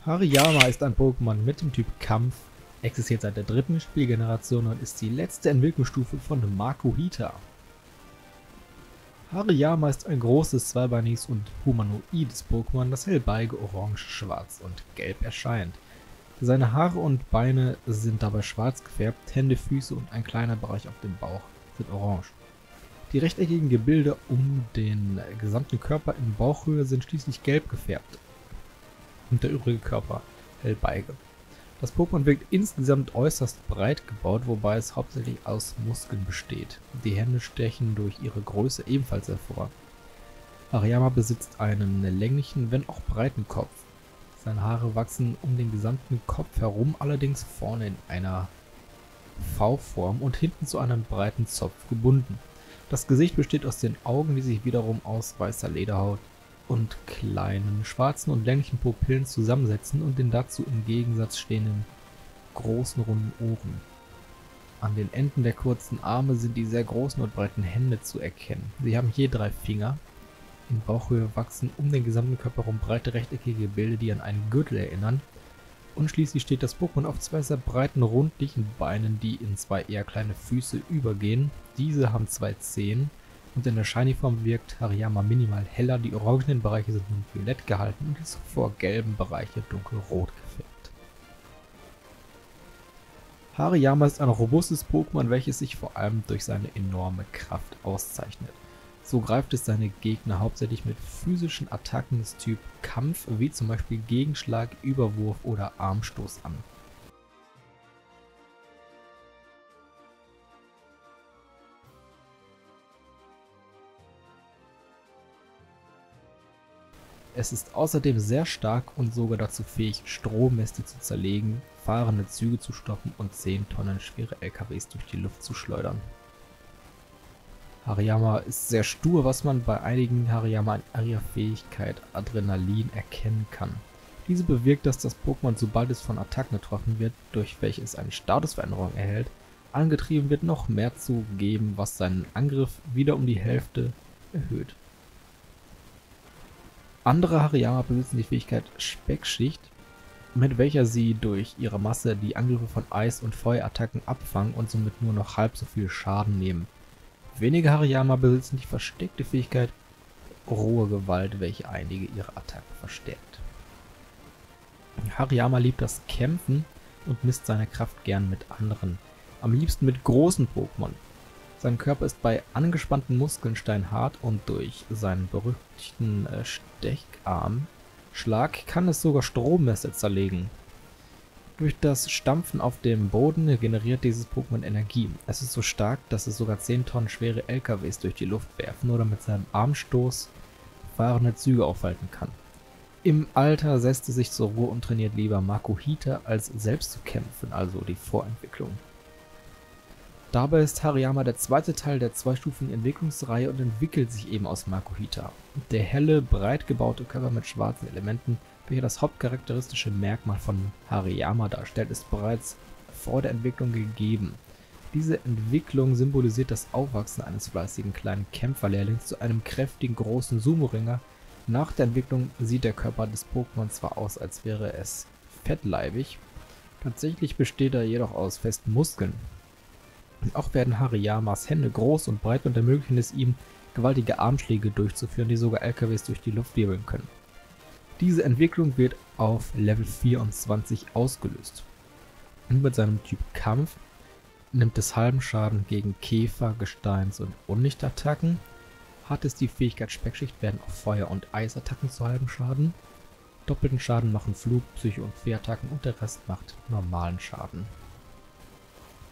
Hariyama ist ein Pokémon mit dem Typ Kampf, existiert seit der dritten Spielgeneration und ist die letzte Entwicklungsstufe von Makuhita. Hariyama ist ein großes, zweibeiniges und humanoides Pokémon, das hellbeige orange, schwarz und gelb erscheint. Seine Haare und Beine sind dabei schwarz gefärbt, Hände, Füße und ein kleiner Bereich auf dem Bauch sind orange. Die rechteckigen Gebilde um den gesamten Körper in Bauchhöhe sind schließlich gelb gefärbt und der übrige Körper hellbeige. Das Pokémon wirkt insgesamt äußerst breit gebaut, wobei es hauptsächlich aus Muskeln besteht. Die Hände stechen durch ihre Größe ebenfalls hervor. Hariyama besitzt einen länglichen, wenn auch breiten Kopf. Seine Haare wachsen um den gesamten Kopf herum, allerdings vorne in einer V-Form und hinten zu einem breiten Zopf gebunden. Das Gesicht besteht aus den Augen, die sich wiederum aus weißer Lederhaut und kleinen schwarzen und länglichen Pupillen zusammensetzen und den dazu im Gegensatz stehenden großen runden Ohren. An den Enden der kurzen Arme sind die sehr großen und breiten Hände zu erkennen. Sie haben je 3 Finger. In Bauchhöhe wachsen um den gesamten Körper herum breite rechteckige Gebilde, die an einen Gürtel erinnern. Und schließlich steht das Pokémon auf 2 sehr breiten, rundlichen Beinen, die in 2 eher kleine Füße übergehen. Diese haben 2 Zehen. Und in der Shiny-Form wirkt Hariyama minimal heller, die orangenen Bereiche sind nun violett gehalten und die zuvor gelben Bereiche dunkelrot gefärbt. Hariyama ist ein robustes Pokémon, welches sich vor allem durch seine enorme Kraft auszeichnet. So greift es seine Gegner hauptsächlich mit physischen Attacken des Typ Kampf, wie zum Beispiel Gegenschlag, Überwurf oder Armstoß an. Es ist außerdem sehr stark und sogar dazu fähig, Strohmäste zu zerlegen, fahrende Züge zu stoppen und 10 Tonnen schwere LKWs durch die Luft zu schleudern. Hariyama ist sehr stur, was man bei einigen Hariyama an ihrer Fähigkeit Adrenalin erkennen kann. Diese bewirkt, dass das Pokémon, sobald es von Attacken getroffen wird, durch welche es eine Statusveränderung erhält, angetrieben wird, noch mehr zu geben, was seinen Angriff wieder um die Hälfte erhöht. Andere Hariyama besitzen die Fähigkeit Speckschicht, mit welcher sie durch ihre Masse die Angriffe von Eis- und Feuerattacken abfangen und somit nur noch halb so viel Schaden nehmen. Wenige Hariyama besitzen die versteckte Fähigkeit Rohe Gewalt, welche einige ihrer Attacken verstärkt. Hariyama liebt das Kämpfen und misst seine Kraft gern mit anderen, am liebsten mit großen Pokémon. Sein Körper ist bei angespannten Muskeln steinhart und durch seinen berüchtigten Stecharmschlag kann es sogar Strohmesser zerlegen. Durch das Stampfen auf dem Boden generiert dieses Pokémon Energie. Es ist so stark, dass es sogar 10 Tonnen schwere LKWs durch die Luft werfen oder mit seinem Armstoß fahrende Züge aufhalten kann. Im Alter setzt es sich zur Ruhe und trainiert lieber Makuhita, als selbst zu kämpfen, also die Vorentwicklung. Dabei ist Hariyama der zweite Teil der zweistufigen Entwicklungsreihe und entwickelt sich eben aus Makuhita. Der helle, breit gebaute Körper mit schwarzen Elementen, welcher das hauptcharakteristische Merkmal von Hariyama darstellt, ist bereits vor der Entwicklung gegeben. Diese Entwicklung symbolisiert das Aufwachsen eines fleißigen kleinen Kämpferlehrlings zu einem kräftigen großen Sumo-Ringer. Nach der Entwicklung sieht der Körper des Pokémon zwar aus, als wäre es fettleibig, tatsächlich besteht er jedoch aus festen Muskeln. Auch werden Hariyamas Hände groß und breit und ermöglichen es ihm, gewaltige Armschläge durchzuführen, die sogar LKWs durch die Luft wirbeln können. Diese Entwicklung wird auf Level 24 ausgelöst. Und mit seinem Typ Kampf nimmt es halben Schaden gegen Käfer-, Gesteins- und Unlichtattacken. Hat es die Fähigkeit Speckschicht, werden auch Feuer- und Eisattacken zu halbem Schaden. Doppelten Schaden machen Flug-, Psycho- und Fee-Attacken und der Rest macht normalen Schaden.